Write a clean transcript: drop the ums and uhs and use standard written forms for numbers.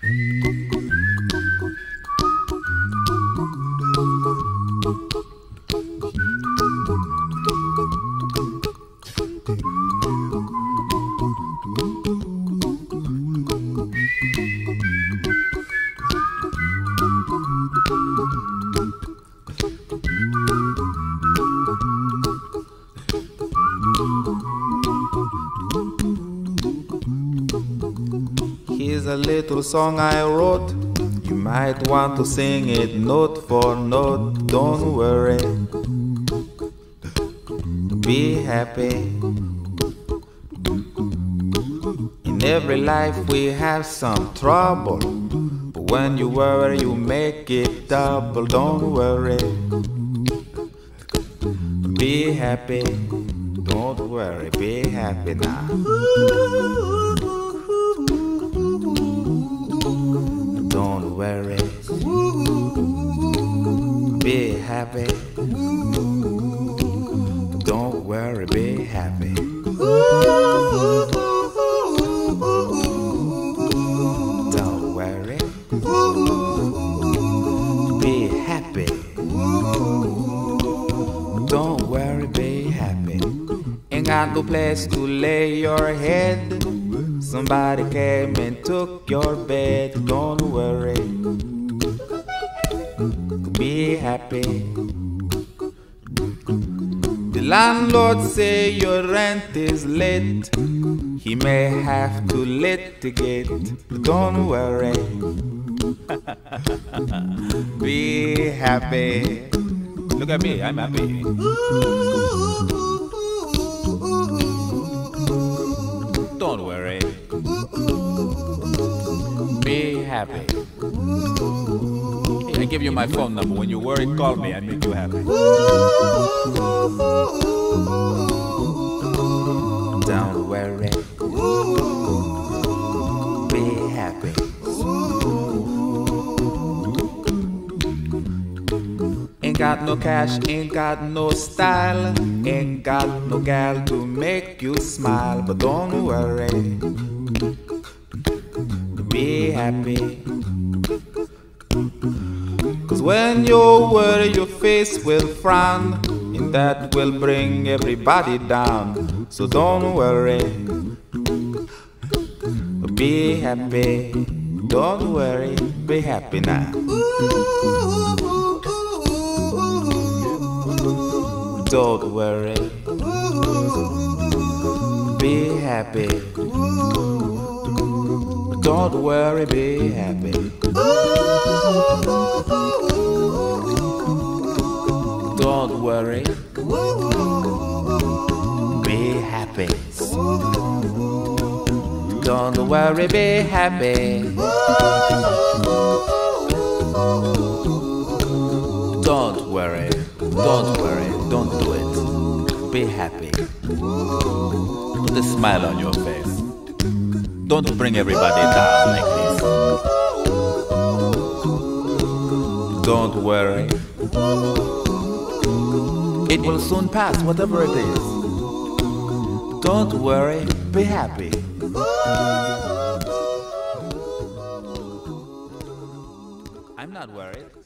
Here's a little song I wrote. You might want to sing it note for note. Don't worry, be happy. In every life we have some trouble, but when you worry you make it double. Don't worry, be happy. Don't worry, be happy now. Don't worry, be happy. Don't worry, be happy. Don't worry, be happy. Don't worry, be happy. Ain't got no place to lay your head. Somebody came and took your bed. Don't worry, be happy. The landlord say your rent is late. He may have to litigate. Don't worry, be happy. Look at me, I'm happy. Don't worry, be happy. I give you my phone number. When you worry, call me. I make you happy. Don't worry, be happy. Ain't got no cash, ain't got no style, ain't got no gal to make you smile. But don't worry, be happy. 'Cause when you worry your face will frown, and that will bring everybody down. So don't worry, be happy. Don't worry, be happy now. Don't worry, be happy. Don't worry, be happy. Don't worry, be happy. Don't worry, be happy. Don't worry, don't do it. Be happy. Put a smile on your face. Don't bring everybody down like this. Don't worry, it will soon pass, whatever it is. Don't worry, be happy. I'm not worried.